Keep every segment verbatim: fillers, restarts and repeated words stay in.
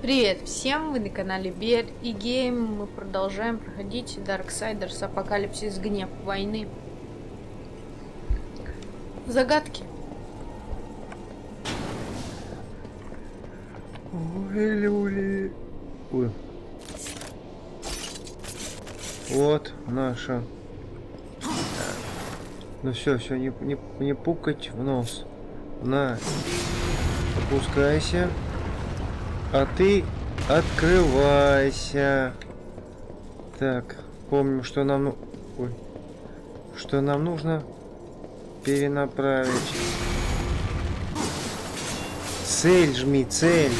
Привет всем, вы на канале Bear и Game. Мы продолжаем проходить Darksiders Апокалипсис Гнев войны. Загадки. Ой, люли. Ой. Вот наша. Ну все, все, не, не, не пукать в нос. На. Опускайся. А ты открывайся. Так, помним, что нам... ну- Ой. Что нам нужно перенаправить. Цель жми, цель.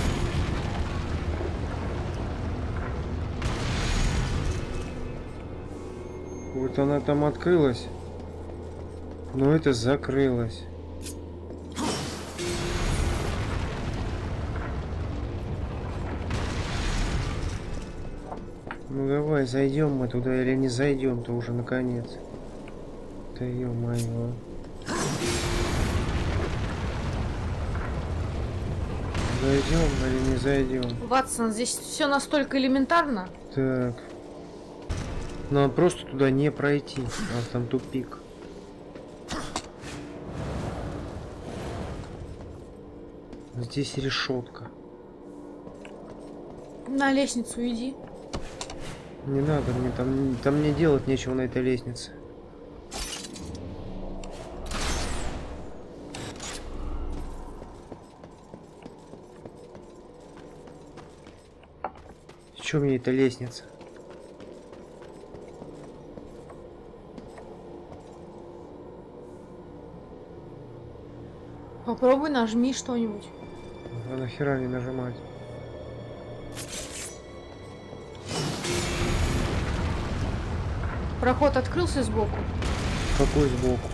Вот она там открылась. Но это закрылось. Ну давай, зайдем мы туда или не зайдем-то уже наконец. Да ё-моё. Зайдем или не зайдем? Ватсон, здесь все настолько элементарно. Так. Нам просто туда не пройти, а там тупик. Здесь решетка. На лестницу иди. Не надо мне там, там мне делать нечего на этой лестнице. Чё мне эта лестница? Попробуй нажми что-нибудь. А нахера не нажимать? Проход открылся сбоку. Какой сбоку?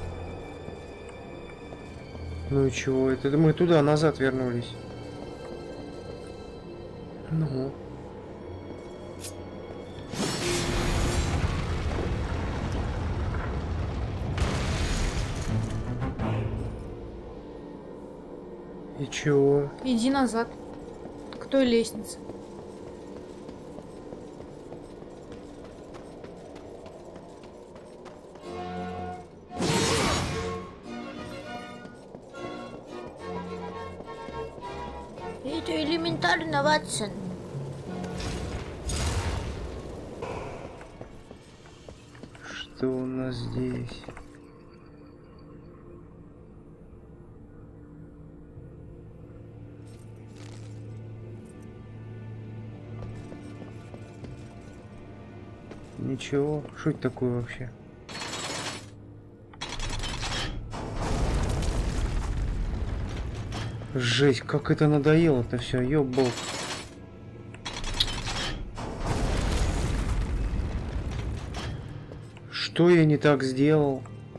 Ну и чего? Это мы туда назад вернулись. Ну. И чего? Иди назад. К той лестнице. Это элементарно, Ватсон. Что у нас здесь? Ничего. Что это такое вообще? Жесть, как это надоело-то все, ёбал. Что я не так сделал?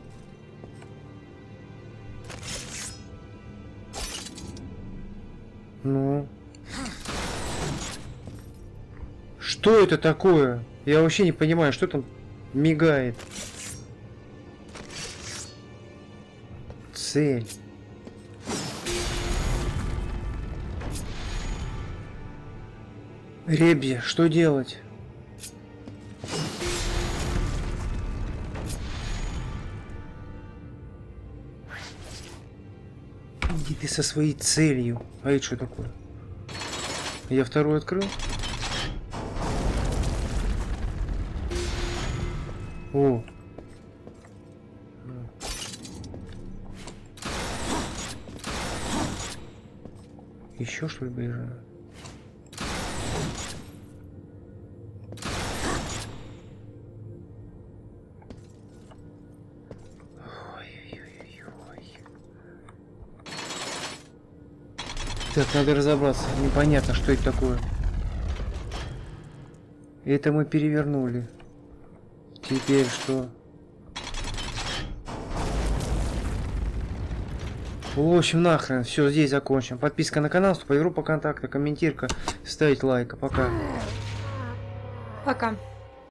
Ну? Что это такое? Я вообще не понимаю, что там мигает. Цель. Ребзи, что делать? Иди ты со своей целью. А это что такое? Я второй открыл? О. Еще что ли ближе? Так, надо разобраться. Непонятно, что это такое. Это мы перевернули. Теперь что? В общем, нахрен. Все, здесь закончим. Подписка на канал, вступай в группу контакта, комментирка, ставить лайк. Пока. Пока.